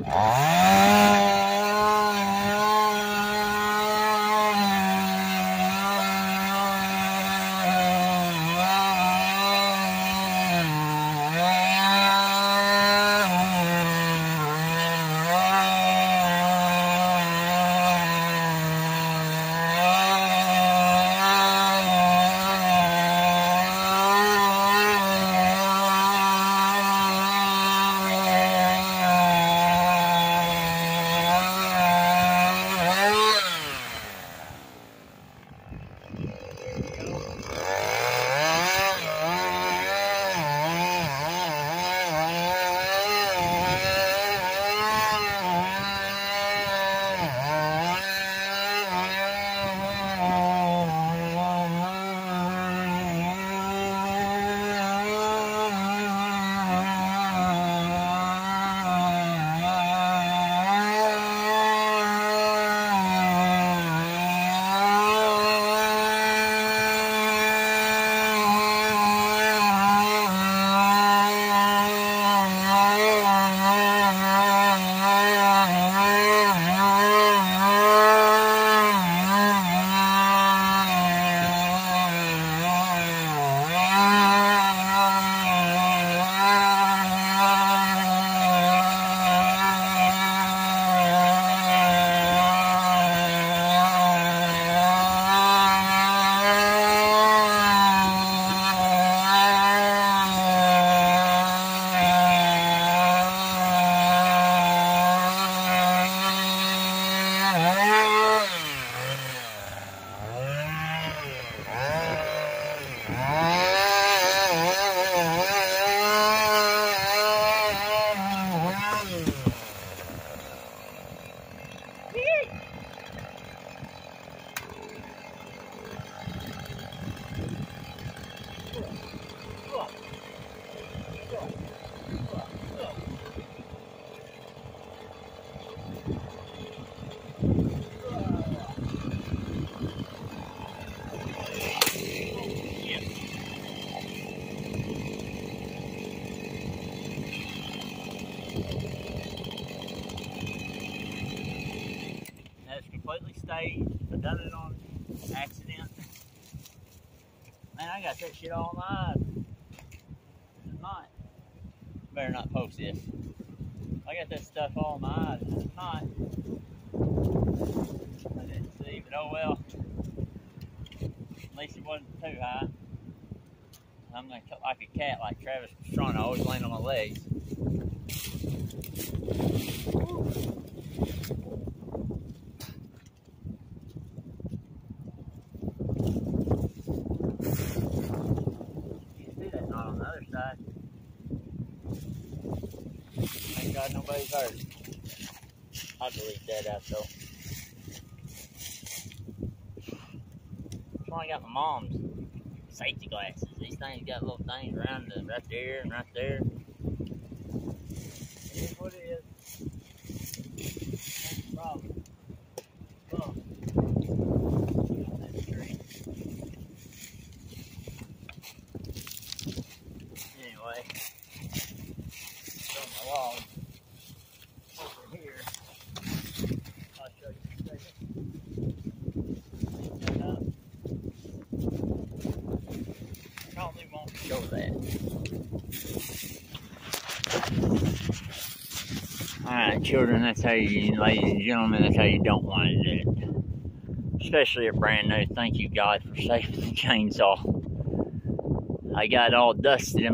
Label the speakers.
Speaker 1: That's completely staged. I done it on accident. Man, I got that shit all night. Tonight. Better not post this. I got that stuff all night. Tonight. I didn't see, but oh well. At least it wasn't too high. I'm like a cat, like Travis was trying to always land on my legs. You see that knot on the other side. Thank God nobody's hurt. I'll delete that out though. That's why I got my mom's safety glasses. These things got little things around the, right there and right there. It is what it is. That's the problem. Oh. That's tree. Anyway, on my log over here. I'll show you in a second. Probably won't show that. Alright, children, that's how you, ladies and gentlemen, that's how you don't want to do it. Especially a brand new. Thank you, God, for saving the chainsaw. I got all dusted in